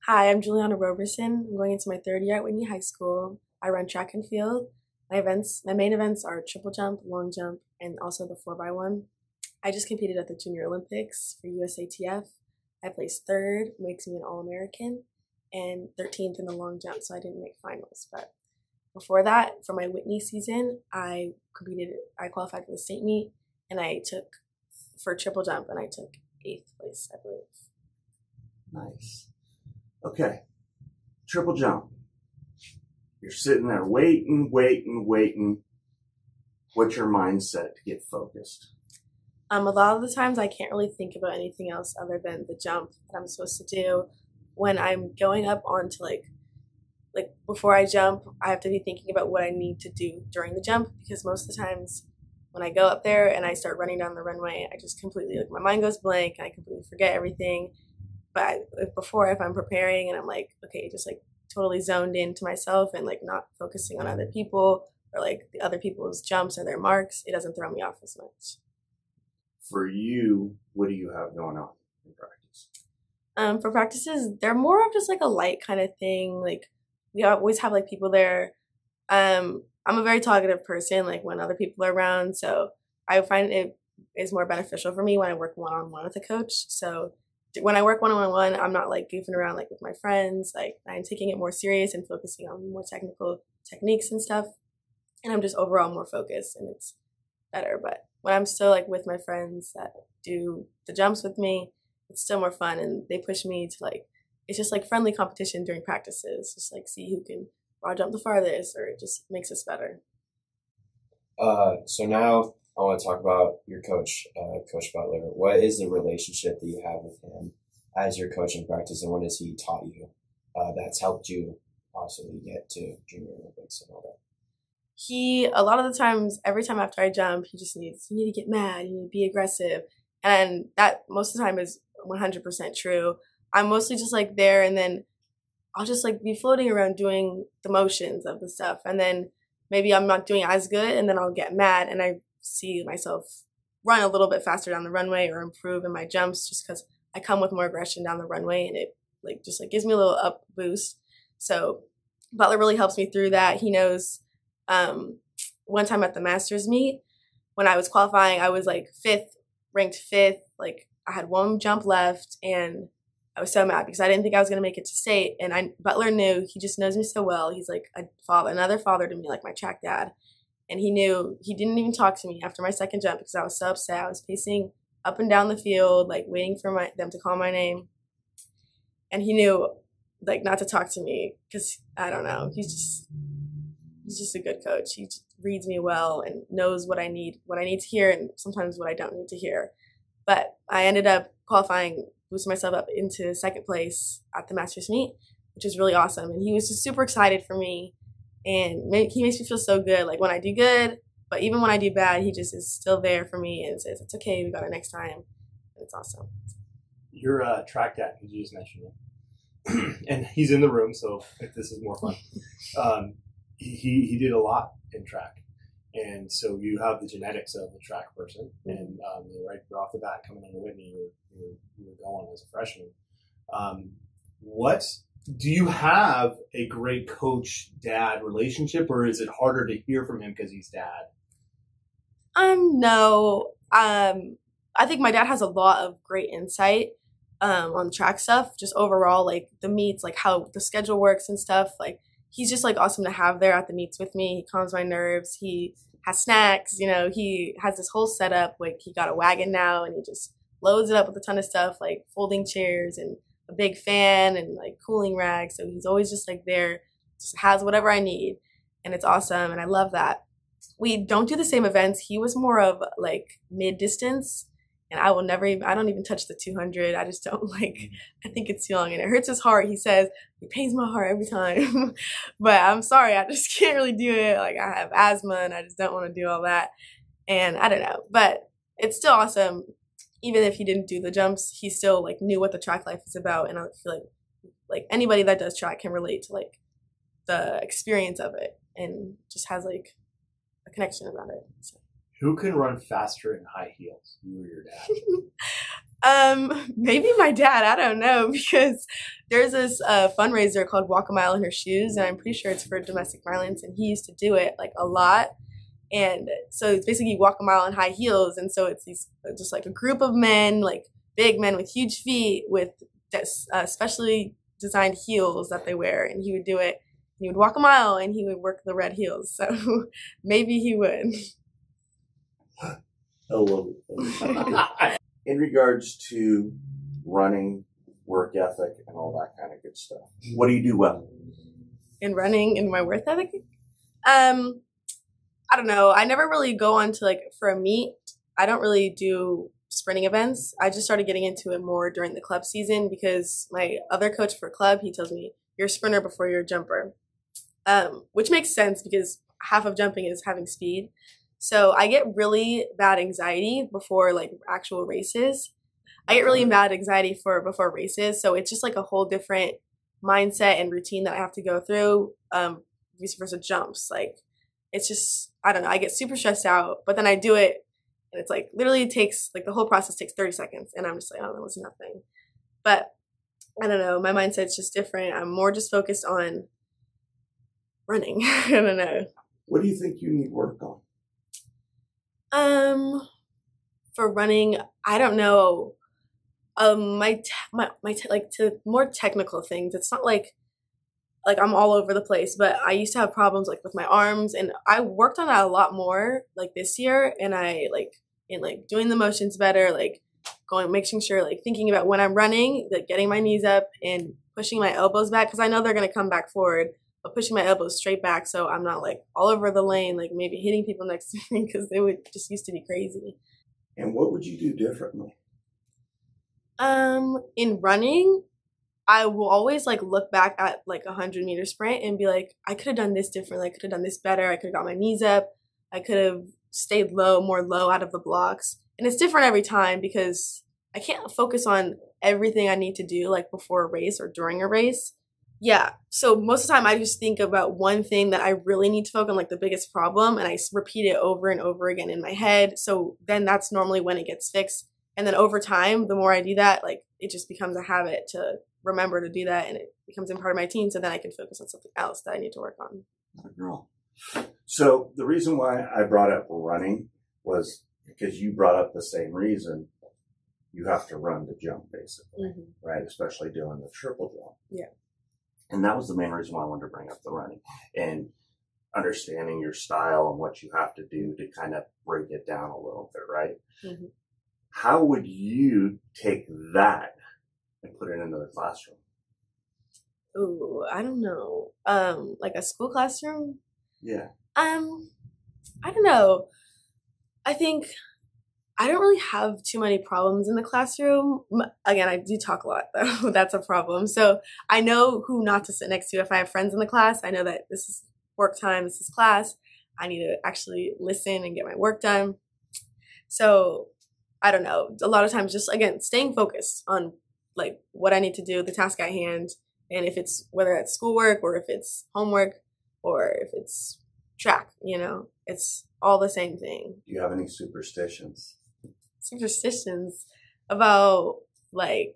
Hi, I'm Juliana Roberson. I'm going into my third year at Whitney High School. I run track and field. My main events are triple jump, long jump, and also the 4x1. I just competed at the Junior Olympics for USATF. I placed third, makes me an All-American, and 13th in the long jump, so I didn't make finals. But before that, for my Whitney season, I qualified for the state meet, and I took for triple jump, and I took eighth place, I believe. Nice. Okay. Triple jump. You're sitting there waiting. What's your mindset to get focused? A lot of the times I can't really think about anything else other than the jump that I'm supposed to do. When I'm going up onto like before I jump, I have to be thinking about what I need to do during the jump because most of the times when I go up there and I start running down the runway, I just completely like my mind goes blank and I completely forget everything. But if I'm preparing and I'm like, okay, just like totally zoned into myself and like not focusing on other people or like the other people's jumps or their marks, it doesn't throw me off as much. For you, what do you have going on in practice? For practices, they're more of just like a light kind of thing. Like we always have like people there. I'm a very talkative person, like when other people are around. So I find it is more beneficial for me when I work one on one with a coach. So when I work one on one, I'm not like goofing around like with my friends. Like I'm taking it more serious and focusing on more technical techniques and stuff. And I'm just overall more focused and it's better. But when I'm still like with my friends that do the jumps with me, it's still more fun and they push me to like it's just like friendly competition during practices, just like see who can raw jump the farthest or it just makes us better. So now I want to talk about your coach, Coach Butler. What is the relationship that you have with him as your coach in practice, and what has he taught you that's helped you possibly get to Junior Olympics and all that? He a lot of the times, every time after I jump, he just needs you need to get mad, you need to be aggressive, and that most of the time is 100% true. I'm mostly just like there, and then I'll just like be floating around doing the motions of the stuff, and then maybe I'm not doing as good, and then I'll get mad, and I see myself run a little bit faster down the runway or improve in my jumps just because I come with more aggression down the runway, and it like just like gives me a little up boost. So Butler really helps me through that. He knows. Um, One time at the Masters meet, when I was qualifying, I was like ranked fifth. Like I had one jump left, and I was so mad because I didn't think I was gonna make it to state. And Butler knew he just knows me so well. He's like a father, another father to me, like my track dad. And he knew he didn't even talk to me after my second jump because I was so upset. I was pacing up and down the field, like waiting for them to call my name. And he knew like not to talk to me because I don't know. He's just a good coach. He just reads me well and knows what I need to hear, and sometimes what I don't need to hear. But I ended up qualifying, boosting myself up into second place at the Masters meet, which was really awesome. And he was just super excited for me, and he makes me feel so good. Like when I do good, but even when I do bad, he just is still there for me and says it's okay. We got it next time. And it's awesome. Your track dad, because you just mentioned it, and he's in the room, so if this is more fun. He did a lot in track, and so you have the genetics of a track person, and right off the bat coming into Whitney, you were going as a freshman. What do you have a great coach dad relationship, or is it harder to hear from him because he's dad? No. I think my dad has a lot of great insight on track stuff, just overall, like the meets, like how the schedule works and stuff. Like he's just like awesome to have there at the meets with me. He calms my nerves. He has snacks, he has this whole setup. Like he got a wagon now and he just loads it up with a ton of stuff, like folding chairs and a big fan and like cooling racks. So he's always just like there, just has whatever I need. And it's awesome. And I love that. We don't do the same events. He was more of like mid distance, and I don't even touch the 200. I just don't like, I think it's too long and it hurts his heart. He says, it pains my heart every time. But I'm sorry, I just can't really do it. Like I have asthma and I just don't want to do all that. And I don't know, but it's still awesome. Even if he didn't do the jumps, he still like knew what the track life is about. And I feel like anybody that does track can relate to like the experience of it and just has like a connection about it. So. Who can run faster in high heels, you or your dad? Maybe my dad. I don't know because there's this fundraiser called Walk a Mile in Her Shoes, and I'm pretty sure it's for domestic violence, and he used to do it like a lot. And so it's basically you walk a mile in high heels, and so it's these just like a group of men, like big men with huge feet with specially designed heels that they wear, and he would do it. He would walk a mile, and he would work the red heels. So maybe he would. I love it. In regards to running, work ethic, and all that kind of good stuff, what do you do well? In running, in my work ethic, I don't know. I never really go on to like for a meet. I don't really do sprinting events. I just started getting into it more during the club season because my other coach for club, he tells me you're a sprinter before you're a jumper, which makes sense because half of jumping is having speed. So I get really bad anxiety before like actual races. I get really bad anxiety before races. So it's just like a whole different mindset and routine that I have to go through. Vice versa jumps. Like it's just, I don't know. I get super stressed out, but then I do it and it's like literally takes like the whole process takes 30 seconds and I'm just like, oh, that was nothing. But I don't know. My mindset's just different. I'm more just focused on running. I don't know. What do you think you need work on? For running, I don't know. My like to more technical things. It's not like I'm all over the place, but I used to have problems like with my arms, and I worked on that a lot more like this year. And I like doing the motions better, like making sure like thinking about when I'm running, like getting my knees up and pushing my elbows back because I know they're gonna come back forward, but pushing my elbows straight back so I'm not like all over the lane, like maybe hitting people next to me because they would just used to be crazy. And what would you do differently? In running, I will always like look back at like 100-meter sprint and be like, I could have done this differently. I could have done this better. I could have got my knees up. I could have stayed more low out of the blocks. And it's different every time because I can't focus on everything I need to do like before a race or during a race. Yeah. So most of the time I just think about one thing that I really need to focus on, like the biggest problem, and I repeat it over and over again in my head. So then that's normally when it gets fixed. And then over time, the more I do that, like it just becomes a habit to remember to do that, and it becomes a part of my routine. So then I can focus on something else that I need to work on. Not a girl. So the reason why I brought up running was because you brought up the same reason. You have to run to jump, basically, right? Especially doing the triple jump. Yeah. And that was the main reason why I wanted to bring up the running and understanding your style and what you have to do to kind of break it down a little bit, right? Mm-hmm. How would you take that and put it into the classroom? Ooh, I don't know. Like a school classroom? Yeah. I don't know. I think I don't really have too many problems in the classroom. Again, I do talk a lot, though. That's a problem. So I know who not to sit next to. If I have friends in the class, I know that this is work time, this is class. I need to actually listen and get my work done. So I don't know. A lot of times just, again, staying focused on like what I need to do, the task at hand, and if it's whether it's schoolwork or if it's homework or if it's track, it's all the same thing. Do you have any superstitions? Superstitions about like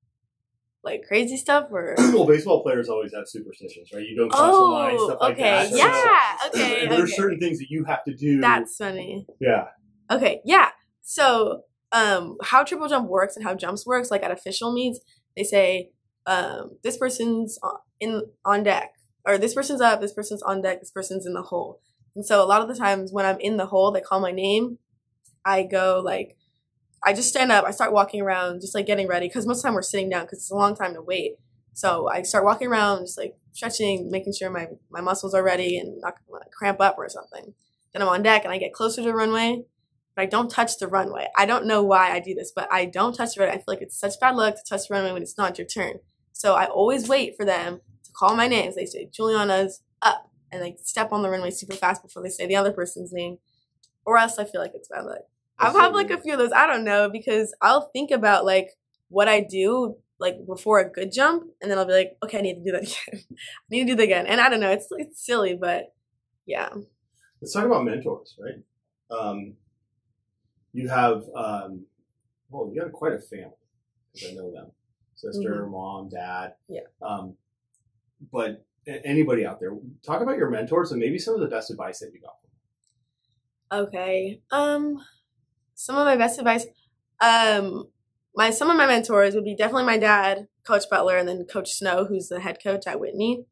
crazy stuff or well, baseball players always have superstitions, right? You don't cross the line, stuff like that. Yeah. Okay. There are certain things that you have to do. That's funny. Yeah. Okay. Yeah. So how triple jump works and how jumps works, like at official meets, they say this person's on deck, or this person's up, this person's on deck, this person's in the hole. And so a lot of the times when I'm in the hole, they call my name. I go like, I just stand up, I start walking around, just like getting ready, because most of the time we're sitting down because it's a long time to wait. So I start walking around, just like stretching, making sure my muscles are ready and not gonna cramp up or something. Then I'm on deck and I get closer to the runway, but I don't touch the runway. I don't know why I do this, but I don't touch the runway. I feel like it's such bad luck to touch the runway when it's not your turn. So I always wait for them to call my names. They say, Juliana's up, and they step on the runway super fast before they say the other person's name, or else I feel like it's bad luck. I've had like a few of those. I don't know, because I'll think about like what I do like before a good jump, and then I'll be like, okay, I need to do that again. I need to do that again. And I don't know, it's silly, but yeah. Let's talk about mentors, right? You have, you have quite a family, because I know them. sister, mom, dad. Yeah. But anybody out there, talk about your mentors and maybe some of the best advice that you got from them. Okay. Some of my best advice. Some of my mentors would be definitely my dad, Coach Butler, and then Coach Snow, who's the head coach at Whitney.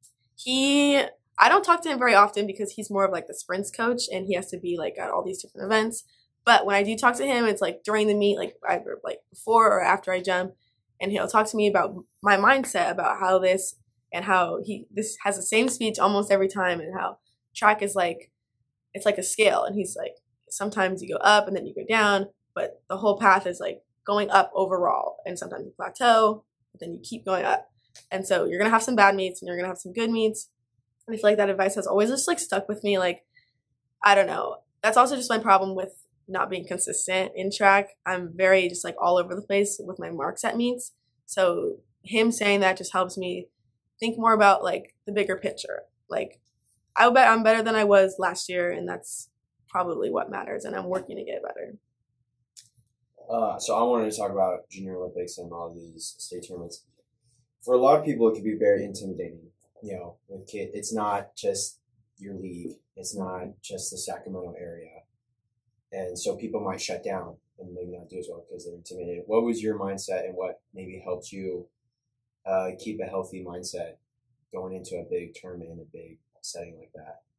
I don't talk to him very often because he's more of like the sprints coach and he has to be like at all these different events. But when I do talk to him, it's like during the meet, like either like before or after I jump, and he'll talk to me about my mindset, about how this has the same speech almost every time, and how track is like, it's like a scale, and he's like, sometimes you go up and then you go down, but the whole path is like going up overall, and sometimes you plateau, but then you keep going up. And so you're gonna have some bad meets and you're gonna have some good meets. And I feel like that advice has always just like stuck with me. Like, I don't know. That's also just my problem with not being consistent in track. I'm very just like all over the place with my marks at meets. So him saying that just helps me think more about like the bigger picture. Like, I bet I'm better than I was last year, and that's probably what matters, and I'm working to get better. So I wanted to talk about Junior Olympics and all these state tournaments. For a lot of people, it can be very intimidating. You know, with kids, it's not just your league. It's not just the Sacramento area. And so people might shut down and maybe not do as well because they're intimidated. What was your mindset, and what maybe helped you keep a healthy mindset going into a big tournament in a big setting like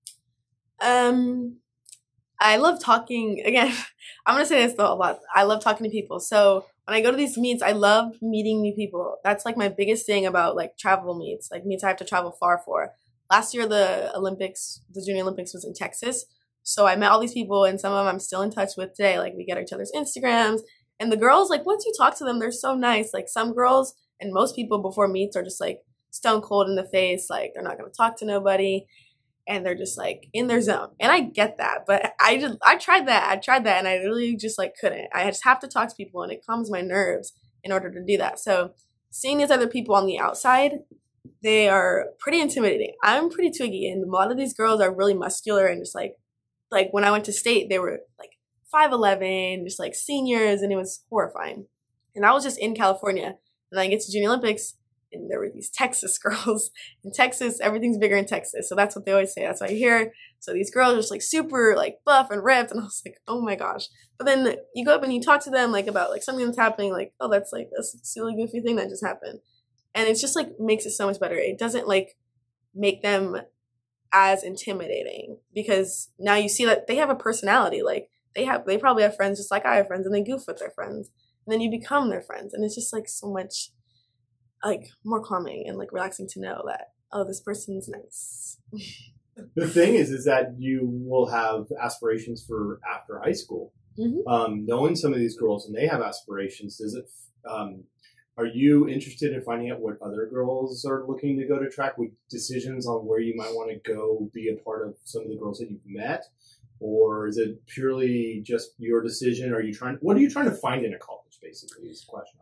that? I love talking. Again, I'm going to say this though a lot. I love talking to people. So when I go to these meets, I love meeting new people. That's like my biggest thing about like travel meets, like meets I have to travel far for. Last year, the Junior Olympics was in Texas. So I met all these people, and some of them I'm still in touch with today. Like, we get each other's Instagrams, and the girls, like, once you talk to them, they're so nice. Like, some girls and most people before meets are just like stone cold in the face. Like, they're not going to talk to nobody, and they're just like in their zone. And I get that, but I tried that, and I really just like couldn't. I just have to talk to people, and it calms my nerves in order to do that. So seeing these other people on the outside, they are pretty intimidating. I'm pretty twiggy, and a lot of these girls are really muscular and just like when I went to state, they were like 5'11", just like seniors, and it was horrifying. And I was just in California, and then I get to Junior Olympics, and there were these Texas girls. In Texas, everything's bigger in Texas, so that's what they always say. That's what I hear. So these girls are just like super like buff and ripped, and I was like, oh my gosh. But then you go up and you talk to them like about like something that's happening, like, oh, that's like a silly goofy thing that just happened, and it's just like makes it so much better. It doesn't like make them as intimidating, because now you see that they have a personality. Like they probably have friends just like I have friends, and they goof with their friends, and then you become their friends, and it's just like so much like more calming and like relaxing to know that, oh, this person's nice. The thing is that you will have aspirations for after high school. Mm-hmm. Knowing some of these girls and they have aspirations, does it are you interested in finding out what other girls are looking to go to track, with decisions on where you might want to go be a part of some of the girls that you've met? Or is it purely just your decision? What are you trying to find in a college, basically, is the question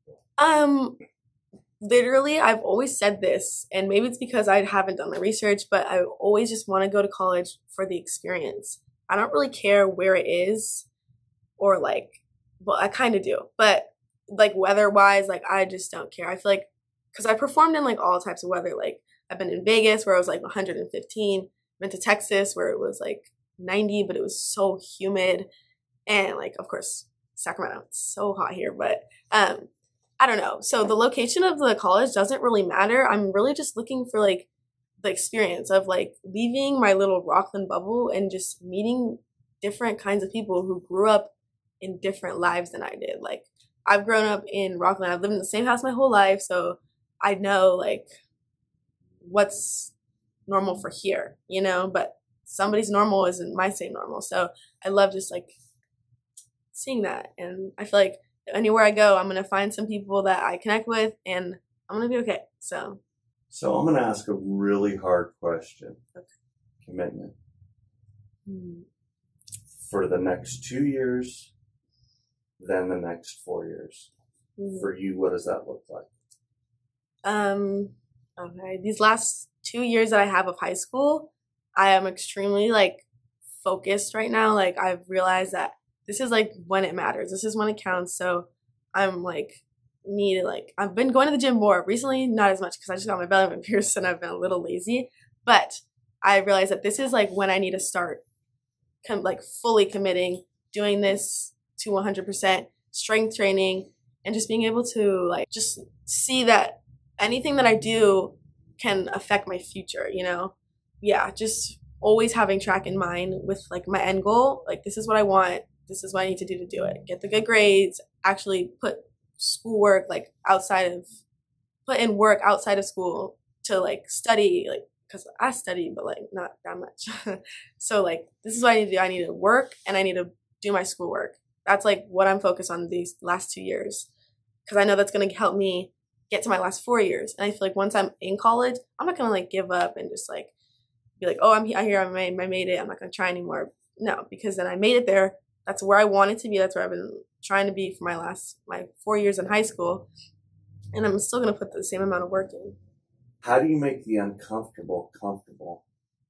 on that? Literally, I've always said this, and maybe it's because I haven't done my research, but I always just want to go to college for the experience. I don't really care where it is, or like, well, I kind of do, but like weather-wise, like I just don't care. I feel like, because I performed in like all types of weather. Like I've been in Vegas where it was like 115, went to Texas where it was like 90, but it was so humid, and like, of course, Sacramento, it's so hot here, but I don't know. So the location of the college doesn't really matter. I'm really just looking for like the experience of like leaving my little Rockland bubble and just meeting different kinds of people who grew up in different lives than I did. Like I've grown up in Rockland. I've lived in the same house my whole life, so I know like what's normal for here, you know, but somebody's normal isn't my same normal. So I love just like seeing that, and I feel like anywhere I go, I'm going to find some people that I connect with, and I'm going to be okay. So I'm going to ask a really hard question. Okay. Commitment. For the next 2 years, then the next 4 years. For you, what does that look like? Okay. These last 2 years that I have of high school, I am extremely like focused right now. Like I've realized that this is like when it matters. This is when it counts. So I'm like need like, I've been going to the gym more recently, not as much because I just got my belly button pierced and I've been a little lazy, but I realized that this is like when I need to start like fully committing, doing this to 100%, strength training, and just being able to like just see that anything that I do can affect my future, you know? Yeah, just always having track in mind with like my end goal. Like, this is what I want. This is what I need to do it. Get the good grades, actually put schoolwork like put in work outside of school to like study, like, because I study, but like not that much. So like, this is what I need to do. I need to work and I need to do my schoolwork. That's like what I'm focused on these last 2 years, because I know that's going to help me get to my last 4 years. And I feel like once I'm in college, I'm not going to like give up and just like be like, oh, I'm here, I made it, I'm not going to try anymore. No, because then I made it there. That's where I wanted to be. That's where I've been trying to be for my 4 years in high school. And I'm still going to put the same amount of work in. How do you make the uncomfortable comfortable?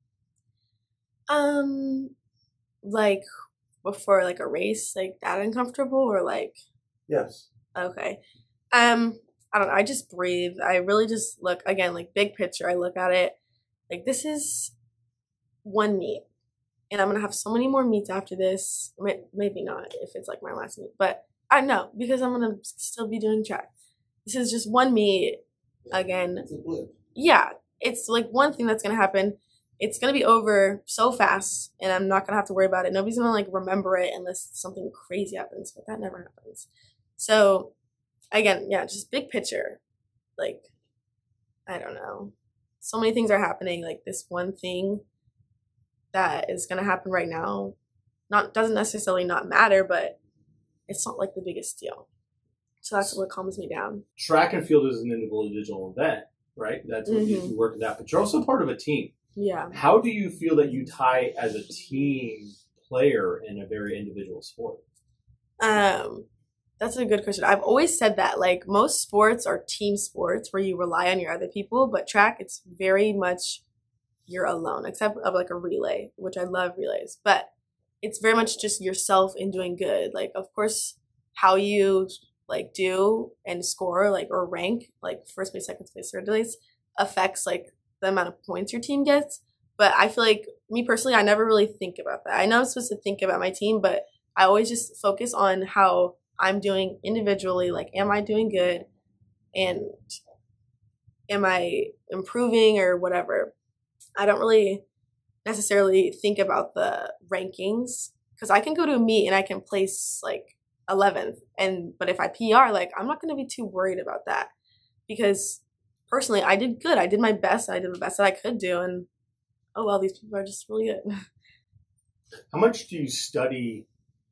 Like before like a race, like that uncomfortable, or like? Yes. Okay. I don't know. I just breathe. I really just look, again, like big picture. I look at it like, this is one meet, and I'm going to have so many more meets after this. Maybe not if it's like my last meet, but I know, because I'm going to still be doing track. This is just one meet. Again, It's a blip. Yeah, it's like one thing that's going to happen. It's going to be over so fast, and I'm not going to have to worry about it. Nobody's going to like remember it unless something crazy happens, but that never happens. So again, yeah, just big picture. Like, I don't know. So many things are happening. Like, this one thing that is going to happen right now doesn't necessarily not matter, but it's not like the biggest deal. So that's what calms me down. Track and field is an individual event, right? That's what you work in that, but you're also part of a team. Yeah. How do you feel that you tie as a team player in a very individual sport? That's a good question. I've always said that, like, most sports are team sports where you rely on your other people, but track, it's very much you're alone, except of like a relay, which I love relays, but it's very much just yourself and doing good. Like, of course, how you like do and score, like, or rank, like first place, second place, third place, affects like the amount of points your team gets. But I feel like, me personally, I never really think about that. I know I'm supposed to think about my team, but I always just focus on how I'm doing individually. Like, am I doing good, and am I improving or whatever? I don't really necessarily think about the rankings, because I can go to a meet and I can place like 11th, but if I PR, like, I'm not going to be too worried about that, because personally I did good. I did my best. I did the best that I could do, and oh well, these people are just really good. How much do you study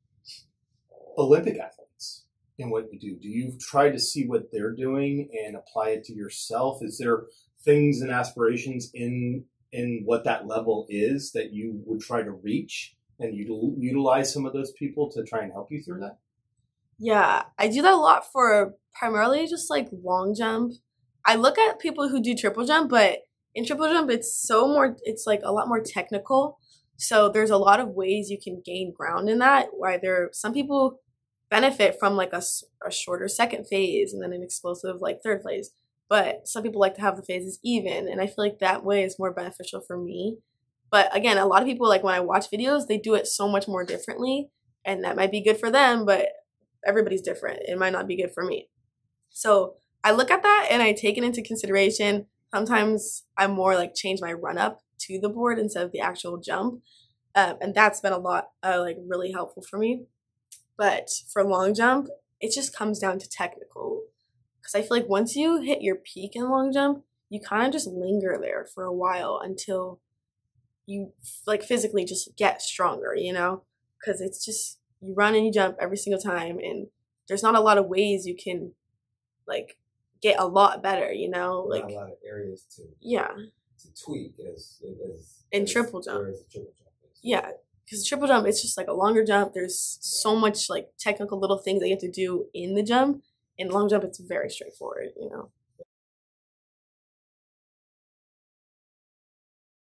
Olympic athletes in what you do? Do you try to see what they're doing and apply it to yourself? Is there things and aspirations in what that level is that you would try to reach, and utilize some of those people to try and help you through that? Yeah, I do that a lot for primarily just like long jump. I look at people who do triple jump, but in triple jump, it's like a lot more technical. So there's a lot of ways you can gain ground in that, where some people benefit from like a shorter second phase and then an explosive like third phase. But some people like to have the phases even, and I feel like that way is more beneficial for me. But again, a lot of people, like, when I watch videos, they do it so much more differently, and that might be good for them, but everybody's different. It might not be good for me. So I look at that and I take it into consideration. Sometimes I more like change my run up to the board instead of the actual jump. And that's been a lot like really helpful for me. But for long jump, it just comes down to technical. Because I feel like once you hit your peak in long jump, you kind of just linger there for a while until you like physically just get stronger, you know? Because it's just, you run and you jump every single time, and there's not a lot of ways you can like get a lot better, you know? Like, not a lot of areas to tweak as triple jump. As a triple jump is. Yeah, because triple jump, it's just like a longer jump. There's so much like technical little things that you have to do in the jump. In long jump, it's very straightforward, you know?